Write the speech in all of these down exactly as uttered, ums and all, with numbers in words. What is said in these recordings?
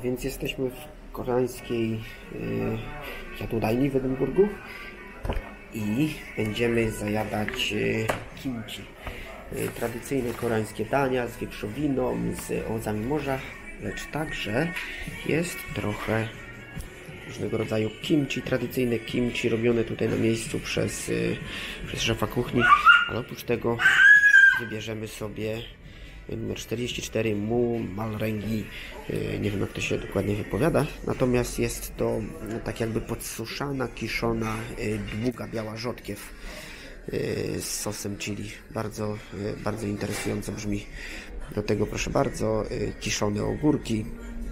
Więc jesteśmy w koreańskiej yy, jadłodajni w Edynburgu i będziemy zajadać yy, kimchi. Yy, tradycyjne koreańskie dania z wieprzowiną, z owocami morza, lecz także jest trochę różnego rodzaju kimchi, tradycyjne kimchi robione tutaj na miejscu przez, yy, przez szefa kuchni, ale oprócz tego wybierzemy sobie numer czterdzieści cztery Mu Malrengi. Nie wiem, jak to się dokładnie wypowiada, natomiast jest to tak jakby podsuszana, kiszona, długa, biała rzodkiew z sosem chili. Bardzo, bardzo interesująco brzmi. Do tego, proszę bardzo, kiszone ogórki.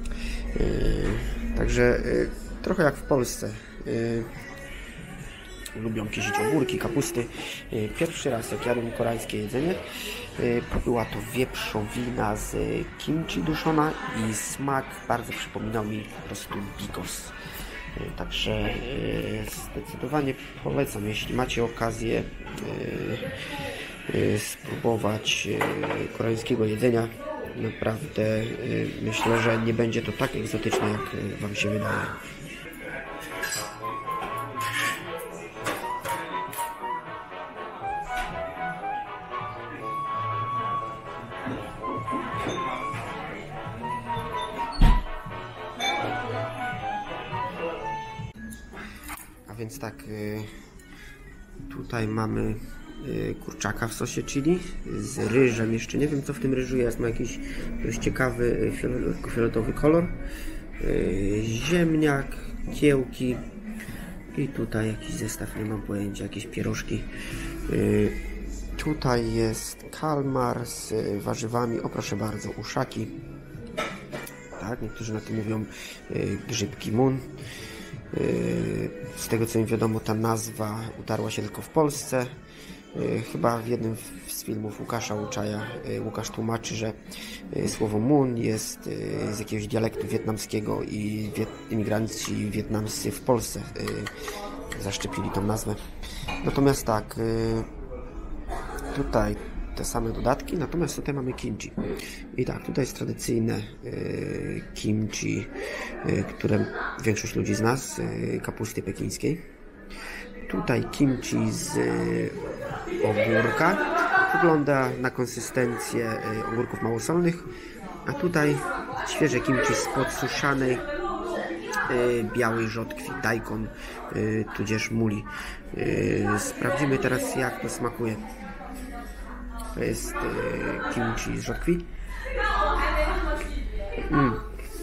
Także trochę jak w Polsce. Lubią kiszyć ogórki, kapusty. Pierwszy raz, jak jadłem koreańskie jedzenie, była to wieprzowina z kimchi duszona i smak bardzo przypominał mi po prostu bigos. Także zdecydowanie polecam, jeśli macie okazję spróbować koreańskiego jedzenia. Naprawdę myślę, że nie będzie to tak egzotyczne, jak Wam się wydaje. A więc tak, tutaj mamy kurczaka w sosie chili z ryżem. Jeszcze nie wiem, co w tym ryżu jest. Ma jakiś dość ciekawy fioletowy kolor. Ziemniak, kiełki i tutaj jakiś zestaw, nie mam pojęcia, jakieś pierożki. Tutaj jest kalmar z warzywami. O, proszę bardzo, uszaki. Tak, niektórzy na tym mówią grzybki mun. Z tego, co mi wiadomo, ta nazwa utarła się tylko w Polsce. Chyba w jednym z filmów Łukasza Łuczaja Łukasz tłumaczy, że słowo mun jest z jakiegoś dialektu wietnamskiego i imigranci wietnamscy w Polsce zaszczepili tą nazwę. Natomiast tak, tutaj te same dodatki, natomiast tutaj mamy kimchi. I tak, tutaj jest tradycyjne y, kimchi, y, które większość ludzi zna z y, kapusty pekińskiej. Tutaj kimchi z y, ogórka. Wygląda na konsystencję y, ogórków małosolnych. A tutaj świeże kimchi z podsuszanej y, białej rzodkwi, daikon, y, tudzież muli. Y, sprawdzimy teraz, jak to smakuje. To jest e, kimchi z rzodkwi. Mm.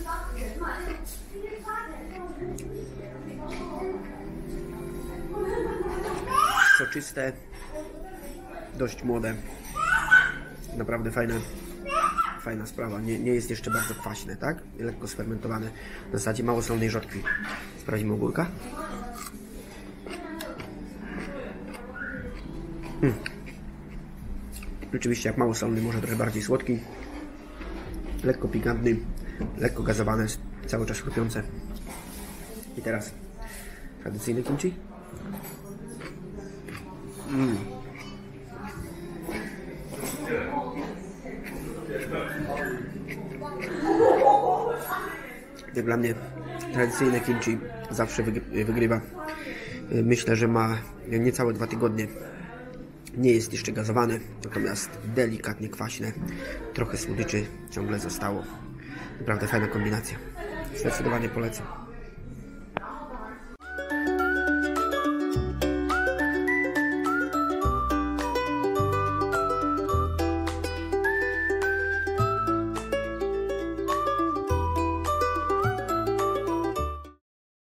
Soczyste, dość młode. Naprawdę fajne, fajna sprawa. Nie, nie jest jeszcze bardzo kwaśne, tak? Lekko sfermentowane. W zasadzie mało solnej rzodkwi. Sprawdzimy ogórka. Mm. Rzeczywiście, jak mało solny, może trochę bardziej słodki, lekko pikantny, lekko gazowane, cały czas chrupiące. I teraz tradycyjny kimchi. Mm. Jak dla mnie tradycyjne kimchi zawsze wygrywa. Myślę, że ma niecałe dwa tygodnie. Nie jest jeszcze gazowane, natomiast delikatnie kwaśne, trochę słodyczy ciągle zostało. Naprawdę fajna kombinacja. Zdecydowanie polecam.